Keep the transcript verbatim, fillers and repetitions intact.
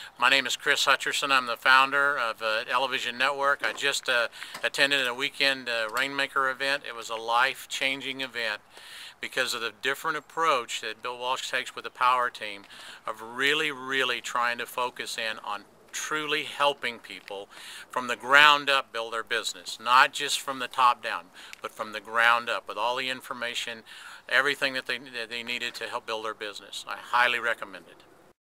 My name is Chris Hutcherson. I'm the founder of uh, Television Network. I just uh, attended a weekend uh, Rainmaker event. It was a life-changing event because of the different approach that Bill Walsh takes with the Powerteam of really, really trying to focus in on truly helping people from the ground up build their business, not just from the top down, but from the ground up with all the information, everything that they, that they needed to help build their business. I highly recommend it.